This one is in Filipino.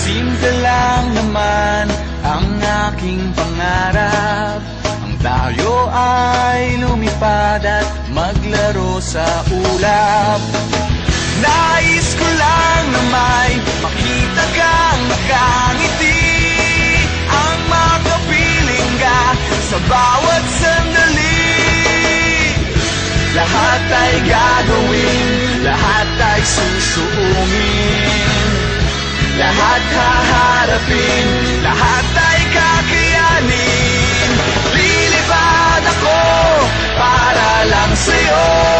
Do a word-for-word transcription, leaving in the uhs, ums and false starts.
Simple lang naman ang aking pangarap, ang tayo ay lumipad at maglaro sa ulap. Nais ko lang na may makita kang nakangiti, ang makapiling ka sa bawat sandali. Lahat ay gagawin, lahat ay susuungin, lahat haharapin, lahat ay kakayanin. Lilipad ako para lang sa'yo.